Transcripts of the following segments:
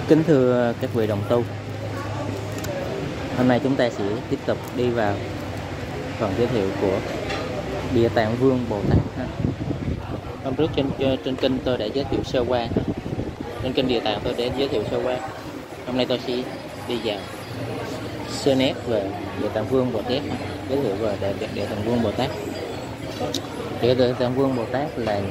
Kính thưa các vị đồng tu, hôm nay chúng ta sẽ tiếp tục đi vào phần giới thiệu của Địa Tạng Vương Bồ Tát. Hôm trước trên kênh tôi đã giới thiệu sơ qua, trên kênh Địa Tạng tôi đã giới thiệu sơ qua. Hôm nay tôi sẽ đi vào sơ nét về Địa Tạng Vương Bồ Tát, giới thiệu về Địa Tạng Vương Bồ Tát. Địa Tạng Vương Bồ Tát là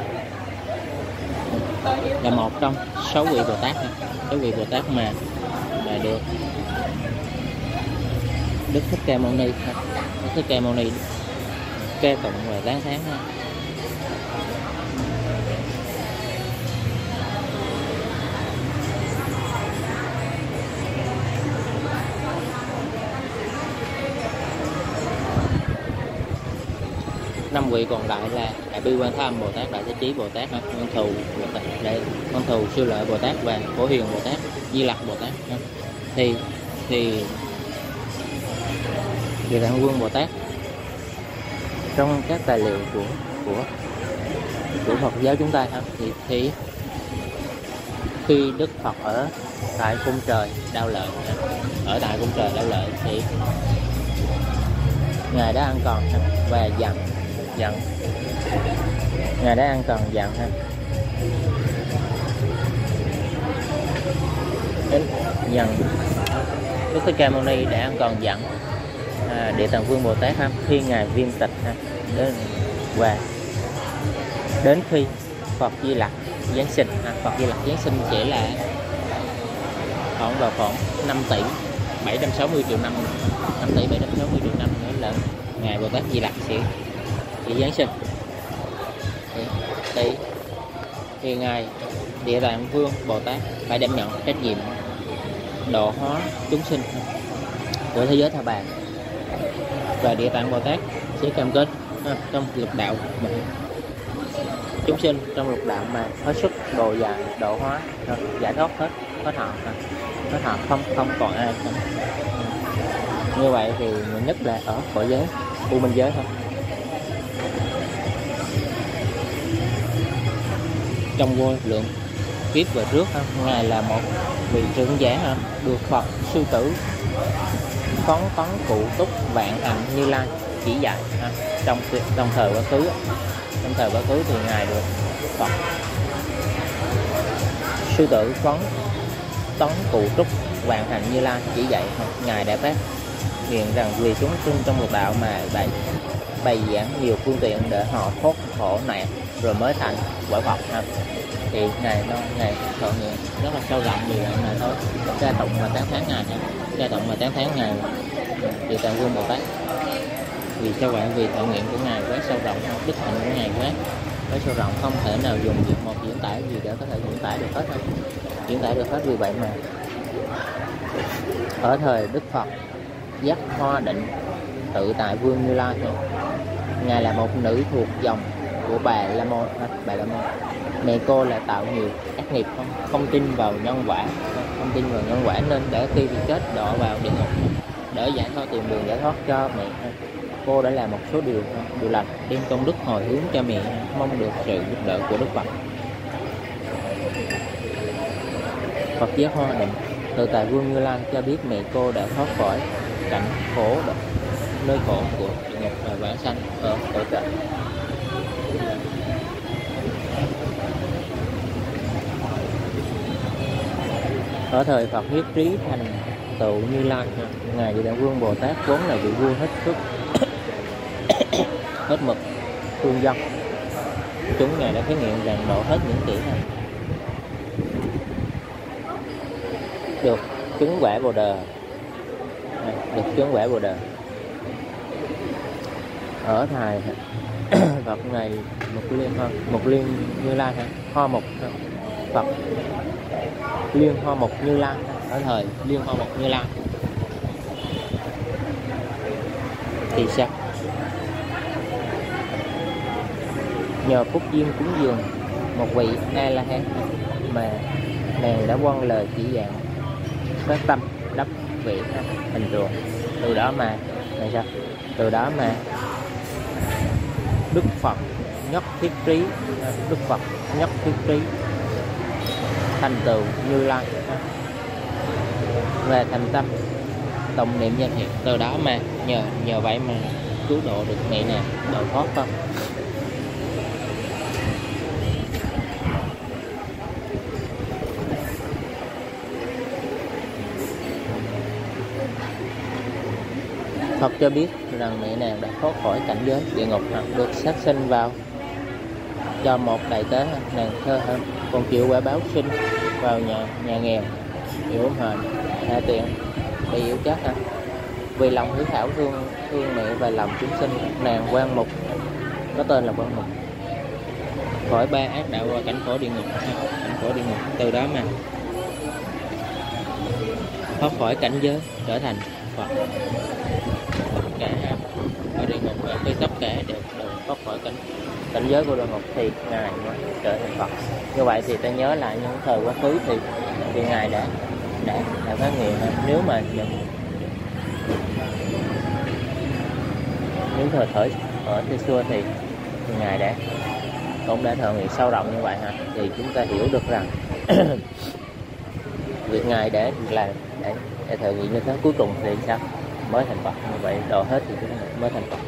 một trong 6 vị Bồ Tát, 6 vị Bồ Tát mà được Đức Thích Ca Mâu Ni, Đức Thích Ca Mâu Ni ca tụng và tán thán. Năm vị còn lại là Đại Bi Quan Thế Âm Bồ Tát, Đại Thế Chí Bồ Tát, Văn Thù Bồ Tát, Văn Thù Sư Lợi Bồ Tát và Phổ Hiền Bồ Tát, Di Lặc Bồ Tát. Thì Địa Tạng Vương Bồ Tát trong các tài liệu của Phật giáo chúng ta thì khi Đức Phật ở tại cung trời Đao Lợi, thì ngài đã ăn còn và dặn ngài đã ăn còn dặn Đức Thích Ca Mâu Ni đã ăn còn dặn Địa Tạng Vương Bồ Tát khi ngài viêm tịch đến khi Phật Di Lặc Giáng sinh. Phật Di Lặc Giáng sinh chỉ là khoảng 5 tỷ 760 triệu năm, 5 tỷ 760 triệu năm nữa là ngài Bồ Tát Di Lặc sẽ Giáng sinh. Thì ngài Địa Tạng Vương Bồ Tát phải đảm nhận trách nhiệm độ hóa chúng sinh của thế giới Tha Bà, và Địa Tạng Bồ Tát sẽ cam kết trong lục đạo mà chúng sinh trong lục đạo mà hết sức độ hóa giải thoát hết họ không còn ai. Như vậy thì nhiều nhất là ở cõi giới u minh giới thôi. Trong vô lượng kiếp về trước ngài là một vị trưởng giả được Phật sư tử phấn cụ túc vạn hạnh Như Lai chỉ dạy. Trong thời quá khứ thì ngài được Phật sư tử phấn cụ túc vạn hạnh Như Lai chỉ dạy. Ngài đã phát hiện rằng vì chúng sinh trong lục đạo mà bày giảng nhiều phương tiện để họ thoát khổ nạn rồi mới thành quả Phật. Thì ngài thọ nghiệm rất là sâu rộng vì vậy mà thôi ca tụng và tán thán ngài Địa Tạng Vương Bồ Tát. Vì sao vậy? Vì thọ nghiệm của ngài quá sâu rộng, đức hạnh của ngài quá sâu rộng, không thể nào dùng một diễn tải gì để có thể diễn tải được hết. Vì vậy mà ở thời Đức Phật giác Hoa Định tự tại Vương Như Lai, ngài là một nữ thuộc dòng của bà La Môn. Mẹ cô là tạo nhiều ác nghiệp, không tin vào nhân quả, nên để khi bị chết đọa vào địa ngục để giải thoát, tìm đường giải thoát cho mẹ. Cô đã làm một số điều lành, đem công đức hồi hướng cho mẹ, mong được sự giúp đỡ của Đức Phật. Phật giác Hoa Định tự tại Vương Như Lai cho biết mẹ cô đã thoát khỏi cảnh khổ, nơi khổ của địa ngục và vãng sanh ở cõi trời. Ở thời Phật huyết trí thành tựu Như Lai, ngài Địa Tạng Vương Bồ Tát vốn là vị vua hết sức hết mực thương dân. Chúng ngài đã thí nghiệm rằng độ hết những kỹ năng được chứng quả Bồ Đề, ở thời Phật ngài Mục Liên Như Lai, Phật Liên Hoa Mục Như Lai, ở thời Liên Hoa Mục Như Lai thì sao? Nhờ phúc duyên cúng dường một vị A La Hán mà nàng đã vâng lời chỉ dạng, phát tâm đắp vị hình tượng. Từ đó mà Đức Phật nhất thiết trí thành tựu Như Lai và thành tâm tụng niệm danh hiệu, từ đó mà nhờ vậy mà cứu độ được mẹ nàng độ thoát không. Phật cho biết rằng mẹ nàng đã thoát khỏi cảnh giới địa ngục hoặc được sát sinh vào do một đại tế nàng thơ hơn, còn chịu quả báo sinh vào nhà nghèo yếu hèn hạ tiện bị yếu chất vì lòng hiếu thảo thương mẹ và lòng chúng sinh, nàng Quan Mục có tên là Quan Mục khỏi ba ác đạo và cảnh khổ địa ngục, từ đó mà thoát khỏi cảnh giới trở thành Phật. Tất cả ở địa ngục và khi tất cả đều thoát khỏi cảnh giới của địa ngục thì ngài mới trở thành Phật. Như vậy thì ta nhớ lại những thời quá khứ thì ngài đã phát hiện nếu thời ở Tây xưa thì ngài cũng đã thờ nguyện sâu rộng như vậy thì chúng ta hiểu được rằng việc ngài để thờ nguyện như thế cuối cùng thì sao mới thành Phật. Như vậy độ hết thì chúng mới thành Phật.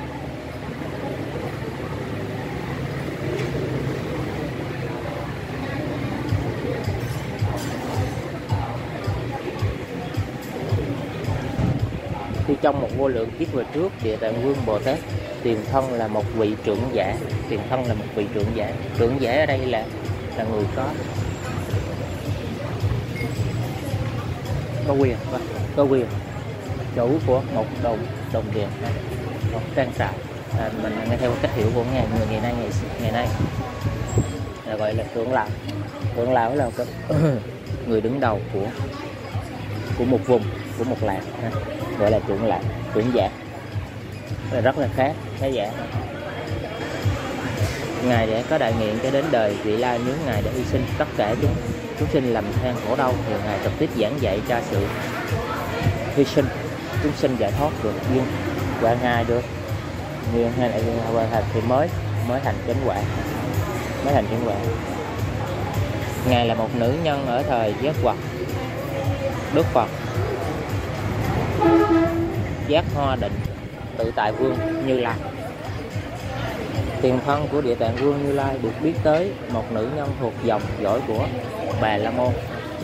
Khi trong một vô lượng kiếp về trước, Địa Tạng Vương Bồ Tát tiền thân là một vị trưởng giả. Trưởng giả ở đây là người có quyền chủ của một đồng tiền, một trang trại. Mình nghe theo cách hiểu của người ngày nay là gọi là trưởng lão. Trưởng lão là người đứng đầu của một vùng, của một làng, gọi là trưởng giả, rất là khác giả. Ngài đã có đại nguyện cho đến đời vị lai, nếu ngài đã hy sinh tất cả chúng sinh lầm than khổ đau thì ngài trực tiếp giảng dạy cho sự hy sinh chúng sinh giải thoát được duyên qua ngài được duyên hay là duyên qua thành thì mới thành chánh quả. Ngài là một nữ nhân ở thời Giác Hoặc, Đức Phật Giác Hoa Định Tự Tại Vương Như Lai. Tiền thân của Địa Tạng Vương Như Lai được biết tới một nữ nhân thuộc dòng dõi của Bà La Môn.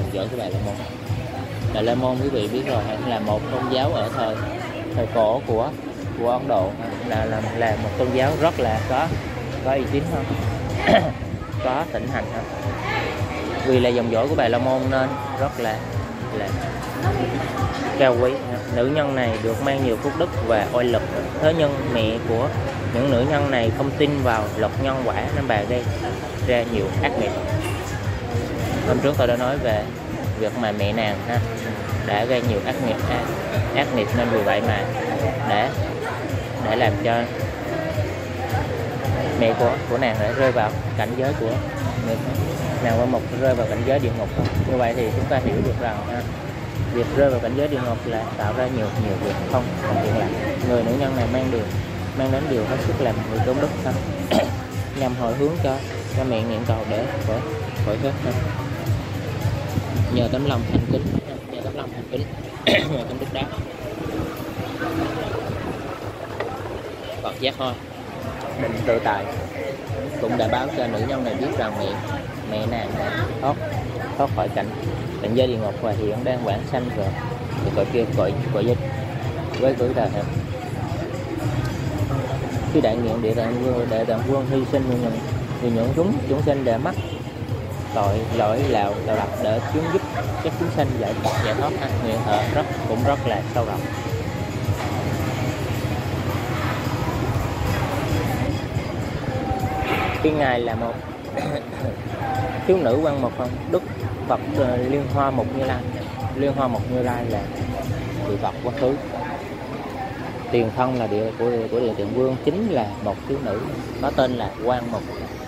Bà La Môn quý vị biết rồi, là một tôn giáo ở thời cổ của Ấn Độ, là một tôn giáo rất là có uy tín hơn, có thịnh hành hơn. Vì là dòng dõi của Bà La Môn nên rất là cao quý. Nữ nhân này được mang nhiều phúc đức và oai lực. Thế nhưng mẹ của những nữ nhân này không tin vào luật nhân quả nên bà gây ra nhiều ác nghiệp. Hôm trước tôi đã nói về việc mà mẹ nàng đã gây nhiều ác nghiệp nên vì vậy mà để làm cho mẹ của nàng đã rơi vào cảnh giới của nàng Quan Mục, rơi vào cảnh giới địa ngục. Như vậy thì chúng ta hiểu được rằng việc rơi vào cảnh giới địa ngục là tạo ra nhiều việc không thiện lành. Người nữ nhân này mang đến điều hết sức làm người tốn đức nhằm hồi hướng cho mẹ nguyện cầu để khỏi hết nhờ tấm lòng thành kính nhờ tấm đức đó. Phật Giác Hoa Định Tự Tại cũng đã báo cho nữ nhân này biết rằng mẹ nàng đã thoát khỏi cảnh giới địa ngục và hiện đang vãng sanh rồi cõi kia cõi dịch với cõi đời hẹp. Khi đại nguyện Địa Tạng Vương hy sinh vì những chúng sinh đã mắc tội lỗi lào đập để giúp các chúng sinh giải thoát. Nguyện thọ cũng rất là sâu rộng. Khi ngài là một thiếu nữ Quan Mục, Đức Phật Liên Hoa Mục Như Lai là vị Phật quá khứ. Tiền thân là của Địa Tạng Vương chính là một thiếu nữ có tên là Quan Mục.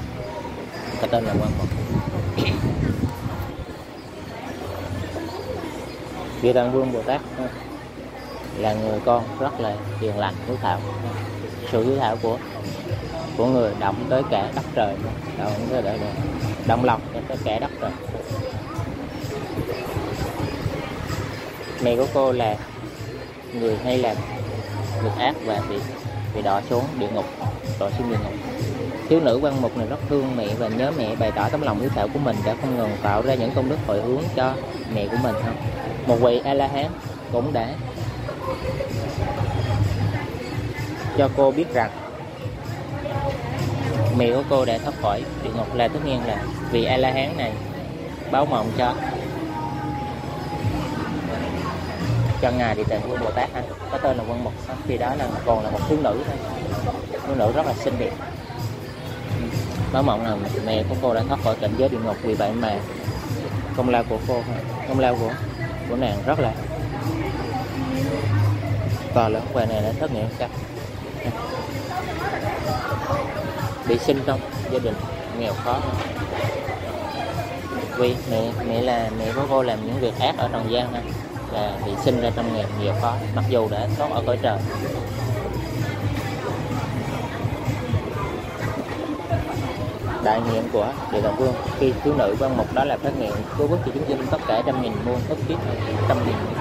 Địa Tạng Vương Bồ Tát là người con rất là hiền lành, hiếu thảo. Sự hiếu thảo của người động tới cả đất trời, động tới đời đời. động lòng cho tất cả đất rồi. Mẹ của cô là người hay làm việc ác và bị đọa xuống địa ngục, đọa xuống địa ngục. Thiếu nữ quan mục này rất thương mẹ và nhớ mẹ, bày tỏ tấm lòng hiếu thảo của mình đã không ngừng tạo ra những công đức hồi hướng cho mẹ của mình không. Một vị A-la-hán cũng đã cho cô biết rằng mẹ của cô đã thoát khỏi địa ngục, là tất nhiên là vị A-la-hán này báo mộng cho ngài Địa Tạng Vương Bồ Tát có tên là Quan Mục. Khi đó là còn là một thiếu nữ thôi, thiếu nữ rất là xinh đẹp. Báo mộng là mẹ của cô đã thoát khỏi cảnh giới địa ngục, vì vậy mà công lao của cô, công lao của nàng rất là to lớn, và này đã thất nghiệp chắc bị sinh trong gia đình nghèo khó, vì mẹ của cô làm những việc ác ở trần gian ha, là bị sinh ra trong nghèo khó mặc dù đã tốt ở cõi trời. Đại nguyện của Địa Tạng Vương khi thiếu nữ Quan Mục đó là phát nguyện cứu vớt cho chúng sinh tất cả 100.000 muôn ức kiếp, 100.000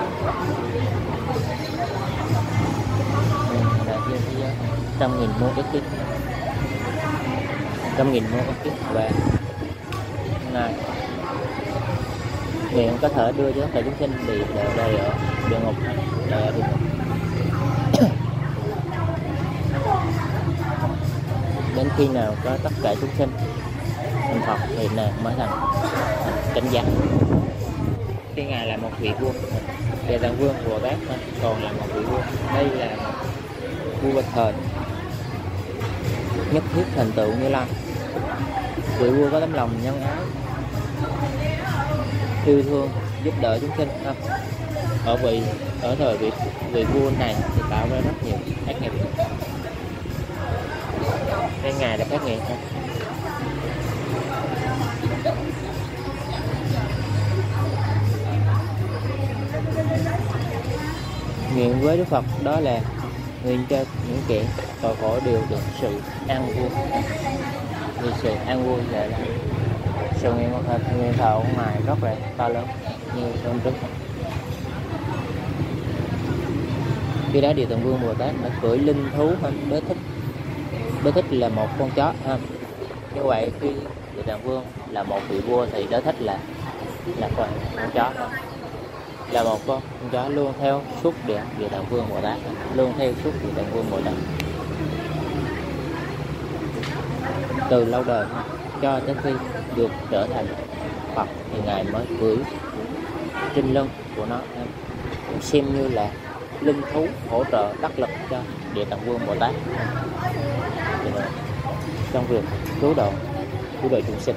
muôn ức kiếp, 100.000 muôn ức kiếp, và ngài nguyện có thể đưa cho tất cả chúng sinh bị đời ở địa ngục, đời ở địa ngục. Đến khi nào có tất cả chúng sinh thành Phật thì nàng mới thành chánh giác. Khi ngài là một vị vua, Địa Tạng Vương Bồ Tát còn là một vị vua. Đây là một vua bậc thời nhất thiết thành tựu Như Lai. Vị vua có tấm lòng nhân ái, yêu thương, giúp đỡ chúng sinh. Ở thời vị vua này thì tạo ra rất nhiều ác nghiệp, nên ngài đã phát nguyện không. Nguyện với Đức Phật đó là nguyện cho những kẻ tội khổ đều được sự an vui, vì sự an vui là sự nguyện thọ của ngài rất là to lớn như trong trước. Khi đó Địa Tạng Vương Bồ Tát đã cưỡi linh thú Đế Thích. Đế Thích là một con chó ha. Như vậy khi Địa Tạng Vương là một vị vua thì Đế Thích là con chó, là một con chó luôn theo suốt Địa Tạng Vương Bồ Tát, luôn theo suốt Địa Tạng Vương Bồ Tát từ lâu đời cho đến khi được trở thành Phật thì ngài mới cưỡi trên lưng của nó, cũng xem như là linh thú hỗ trợ đắc lực cho Địa Tạng Vương Bồ Tát trong việc cứu độ chúng sinh.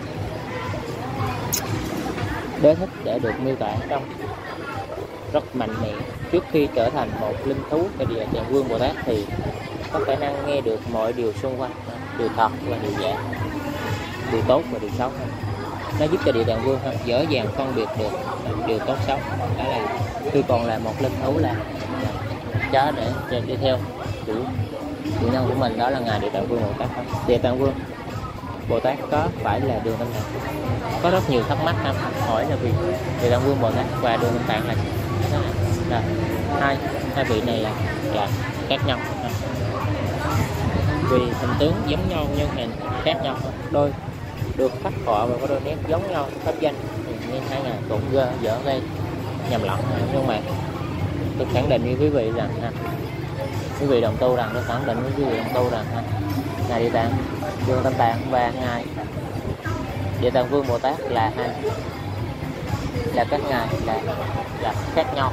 Đế Thích đã được miêu tả trong rất mạnh mẽ. Trước khi trở thành một linh thú cho Địa Tạng Vương Bồ Tát thì có khả năng nghe được mọi điều xung quanh, điều thật và điều giả, điều tốt và điều xấu. Nó giúp cho Địa Tạng Vương dễ dàng phân biệt được điều tốt xấu. Đó là khi còn là một linh thú là chó để đi theo chủ nhân của mình, đó là ngài Địa Tạng Vương Bồ Tát. Địa Tạng Vương Bồ Tát có phải là Đường Tâm Tạng? Có rất nhiều thắc mắc hỏi là vì Địa Tạng Vương Bồ Tát và Đường Tâm Tạng là hai vị này là khác nhau, vì hình tướng giống nhau nhưng hình khác nhau, đôi được khắc họa và có đôi nét giống nhau pháp danh, nên hai ngài cũng dở gây nhầm lẫn. Nhưng mà tôi khẳng định với quý vị rằng quý vị đồng tu rằng tôi khẳng định với quý vị đồng tu rằng ngài Địa Tạng Vương Tâm Tạng và ngài Địa Tạng Vương Bồ Tát là các ngài là khác nhau,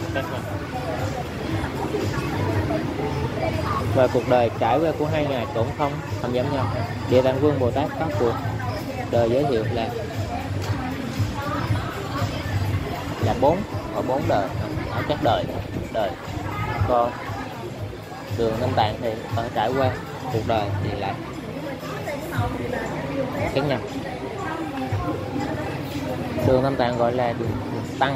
và cuộc đời trải qua của hai ngài cũng không giống nhau. Địa Tạng Vương Bồ Tát có cuộc đời giới thiệu là bốn đời ở các đời. Còn Đường Tâm Tạng thì ở trải qua cuộc đời thì lại khác nhau. Đường Tâm Tạng gọi là đường tăng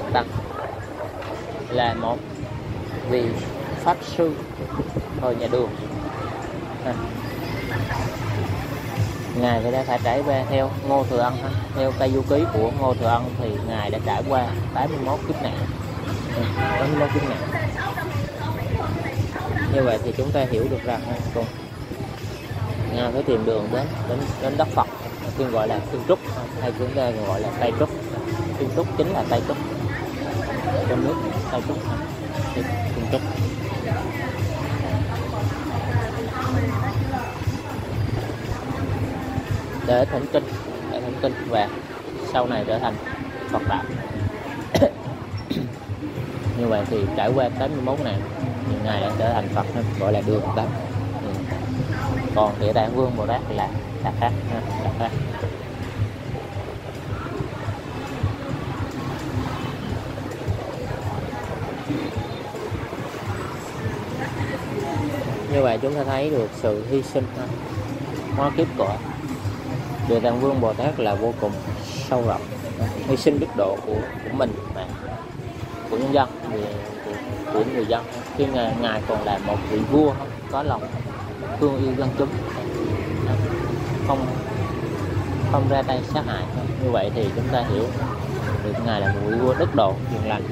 là một vị pháp sư thời nhà Đường. Ngài thì đã phải trải qua theo Ngô Thừa Ân ha. Theo cây du ký của Ngô Thừa Ân thì Ngài đã trải qua 81 kiếp nạn. 81 kiếp nạn. Như vậy thì chúng ta hiểu được rằng cùng Ngài phải tìm đường đến đất Phật, thường gọi là Thiên Trúc, hay chúng ta còn gọi là Tây Trúc. Thiên Trúc chính là Tây Trúc, trong nước Tây Trúc, Thiên Trúc. Để thỉnh kinh và sau này trở thành Phật đạo. Như vậy thì trải qua 81 nạn thì Ngài đã trở thành Phật, gọi là Đường Tát. Còn Địa Tạng Vương Bồ Tát là khác, là khác. Như vậy chúng ta thấy được sự hy sinh hóa kiếp của Địa Tạng Vương Bồ Tát là vô cùng sâu rộng, hy sinh đức độ của mình mà của nhân dân, của người dân, khi ngài còn là một vị vua có lòng thương yêu dân chúng, không ra tay sát hại. Như vậy thì chúng ta hiểu được ngài là một vị vua đức độ hiền lành.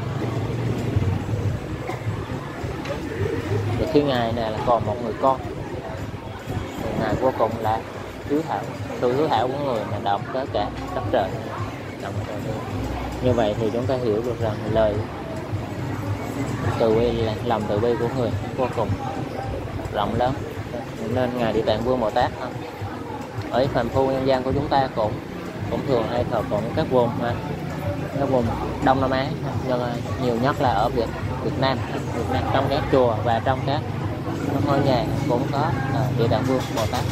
Thì khi ngài này là còn một người con thì ngài vô cùng là hiếu thảo, sự hiếu thảo của người là động tới cả đất trời. Như vậy thì chúng ta hiểu được rằng lời từ bi, lòng từ bi của người vô cùng rộng lớn, nên ngài Địa Tạng Vương Bồ Tát ở phàm phu nhân gian của chúng ta cũng thường hay thờ phụng các vùng Đông Nam Á, nhưng nhiều nhất là ở Việt Nam trong các chùa và trong các ngôi nhà cũng có Địa Tạng Vương Bồ Tát.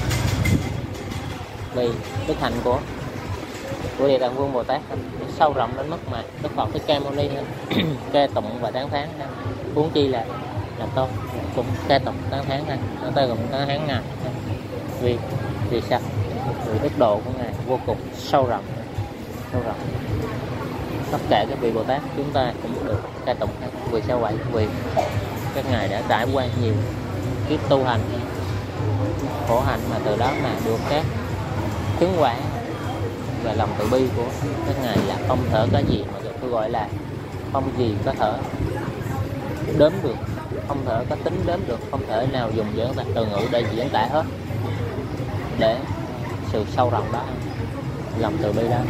Vì đức hạnh của Địa Tạng Vương Bồ Tát sâu rộng đến mức mà Đức Phật Thích Ca Mâu Ni ca tụng và tán thán, huống chi là tôi cũng ca tụng tán thán ha, tôi cũng tán thán ngài. Vì sao? Vì đức độ của ngài vô cùng sâu rộng. Tất cả các vị Bồ Tát chúng ta cũng được ca tụng. Vì sao vậy? Vì các ngài đã trải qua nhiều kiếp tu hành khổ hạnh, mà từ đó mà được các chứng quả và lòng từ bi của các ngài là không thể có gì mà tôi gọi là không gì có thể đếm được, không thể có tính đếm được, không thể nào dùng từ ngữ để diễn tả hết, để sự sâu rộng đó, lòng từ bi đó.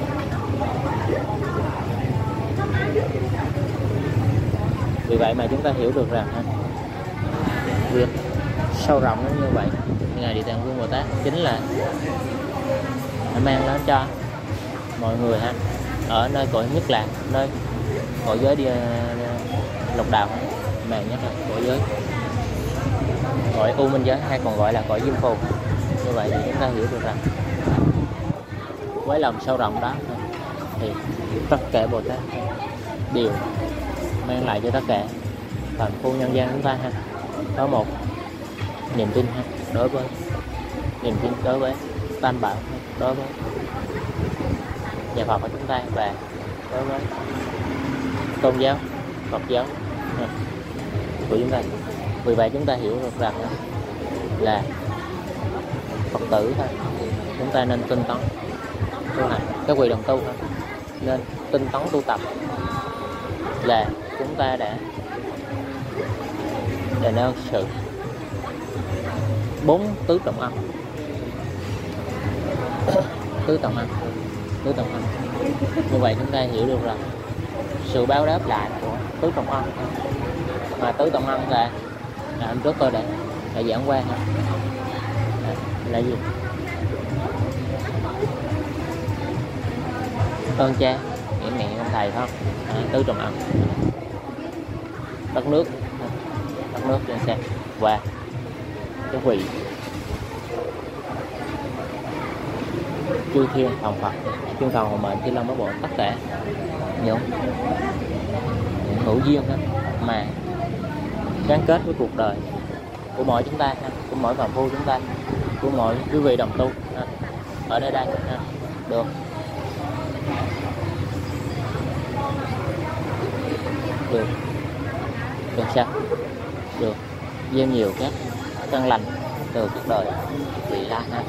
Vì vậy mà chúng ta hiểu được rằng việc sâu rộng như vậy ngài Địa Tạng Vương Bồ Tát chính là mang đến cho mọi người ở nơi cõi nhất là nơi cõi giới lục đạo, mà nhất là cõi giới cõi u minh giới, hay còn gọi là cõi diêm phù. Như vậy thì chúng ta hiểu được rằng với lòng sâu rộng đó thì tất cả Bồ Tát đều mang lại cho tất cả phàm phu nhân gian chúng ta có một niềm tin đối với Tam Bảo, đối với nhà Phật của chúng ta và đối với tôn giáo Phật giáo của chúng ta. Vì vậy chúng ta hiểu được rằng là Phật tử thôi, chúng ta nên tinh tấn tu hành. Các vị đồng tu nên tinh tấn tu tập, là chúng ta đã nêu sự 4 tứ trọng âm. Tứ trọng âm. Như vậy chúng ta hiểu được rằng sự báo đáp lại của tứ trọng âm, mà tứ trọng âm là hôm trước tôi đã giảng qua là gì? Ơn cha, nghĩa mẹ, ông thầy không? Tứ trọng âm. Đất nước trên xe và cái vị chư thiên thần Phật, chư thần hộ mệnh, chư long bát bộ, tất cả những hữu duyên mà gắn kết với cuộc đời của mỗi chúng ta, của mỗi phàm phu chúng ta, của mỗi quý vị đồng tu ở nơi đây được sao? Được gieo nhiều các căn lành từ cuộc đời vị La ha.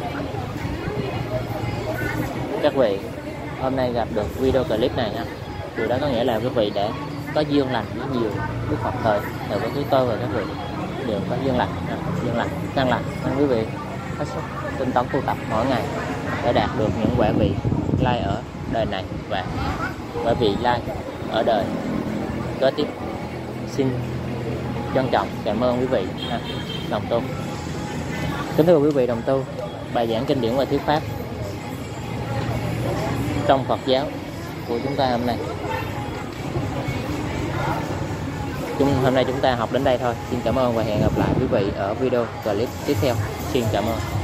Các vị hôm nay gặp được video clip này nha, điều đó có nghĩa là quý vị đã có duyên lành với nhiều Đức Phật thời với tôi và các vị đều có duyên lành, căn lành nên quý vị hết sức tinh tấn tu tập mỗi ngày để đạt được những quả vị lai ở đời này và quả vị lai ở đời kế tiếp. Xin trân trọng cảm ơn quý vị đồng tu. Kính thưa quý vị đồng tu, bài giảng kinh điển và thuyết pháp trong Phật giáo của chúng ta hôm nay chúng ta học đến đây thôi. Xin cảm ơn và hẹn gặp lại quý vị ở video clip tiếp theo. Xin cảm ơn.